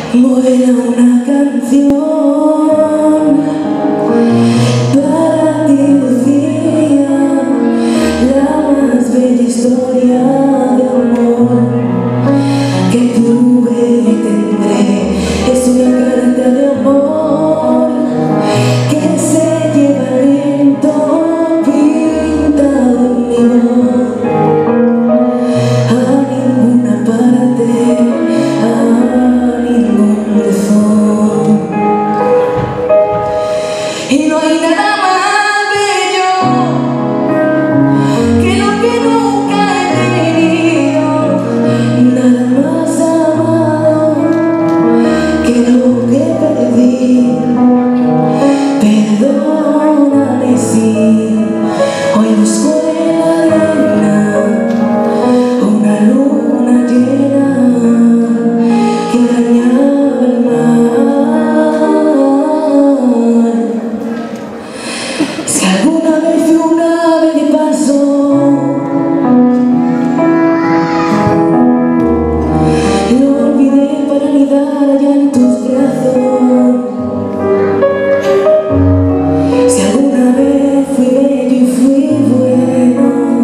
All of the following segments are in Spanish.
Vuela una canción para ti, Lucía, la más bella historia de amor que tuve y tendré. Es una carta de amor que se lleva el viento pintado en mi voz. A ninguna parte, a ningún buzón. Y no hay nada más bello que lo que nunca he tenido, nada más amado que lo que perdí. Perdóname si hoy busco en la arena una luna llena que engañaba el mar. Si alguna vez fui un ave de paso, lo olvidé para anidar allá en tus brazos. Si alguna vez fui bello y fui bueno,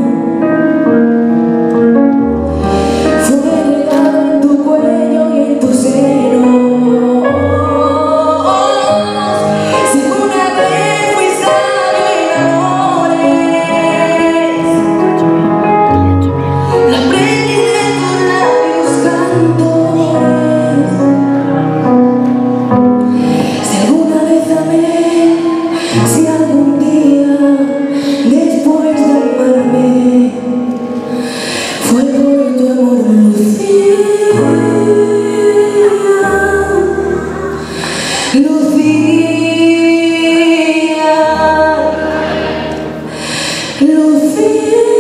fue regado en tu cuello y en tu seno. Si alguna vez fui sabio en amores, lo aprendí de tus labios cantores. Si alguna vez amé, si algún día después de amarme fue por tu amor, Lucía, Lucía, Lucía.